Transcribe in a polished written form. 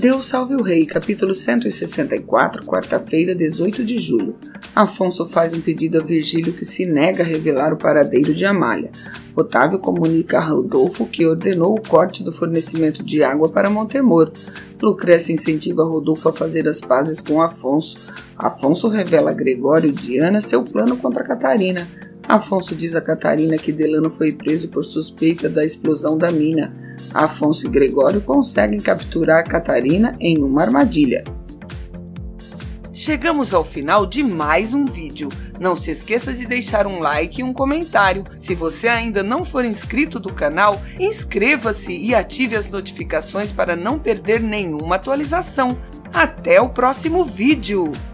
Deus salve o rei, capítulo 164, quarta-feira, 18 de julho. Afonso faz um pedido a Virgílio que se nega a revelar o paradeiro de Amália. Otávio comunica a Rodolfo que ordenou o corte do fornecimento de água para Montemor. Lucrécia incentiva Rodolfo a fazer as pazes com Afonso. Afonso revela a Gregório e Diana seu plano contra Catarina. Afonso diz a Catarina que Delano foi preso por suspeita da explosão da mina. Afonso e Gregório conseguem capturar Catarina em uma armadilha. Chegamos ao final de mais um vídeo. Não se esqueça de deixar um like e um comentário. Se você ainda não for inscrito do canal, inscreva-se e ative as notificações para não perder nenhuma atualização. Até o próximo vídeo!